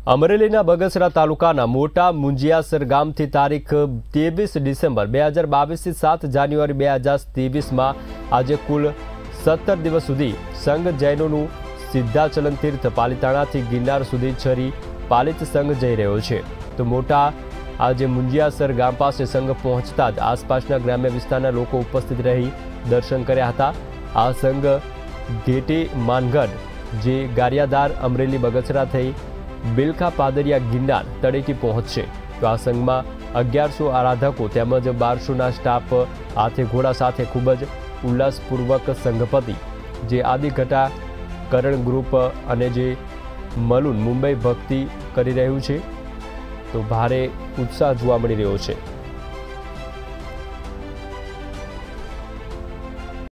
અમરેલીના બગસરા તાલુકાના મોટા મુંજિયાસર ગામથી તારીખ 23 ડિસેમ્બર 2022 થી 7 જાન્યુઆરી 2023માં આજે કુલ 17 દિવસ સુધી સંઘ જૈનોનું સિદ્ધાચલન તીર્થ પાલિતાણાથી ગિરનાર સુધી છરી પાલિત સંઘ જઈ રહ્યો છે। તો મોટા આજે મુંજિયાસર ગામ પાસે સંઘ પહોંચતા જ આસપાસના ગ્રામ્ય વિસ્તારના લોકો ઉપસ્થિત રહી દર્શન કર્યા હતા। આ સંઘ ઘેટી માનગઢ જે ગારિયાદાર અમરેલી બગસરા થઈ બિલખા પાદરિયા ગિરનાર તળેટી પહોંચશે। તો આ સંઘમાં 1100 આરાધકો તેમજ 1200ના સ્ટાફ હાથે ઘોડા સાથે ખૂબ જ ઉલ્લાસપૂર્વક સંઘપતિ જે આદિઘટા કરણ ગ્રુપ અને જે મલુન મુંબઈ ભક્તિ કરી રહ્યું છે। તો ભારે ઉત્સાહ જોવા મળી રહ્યો છે।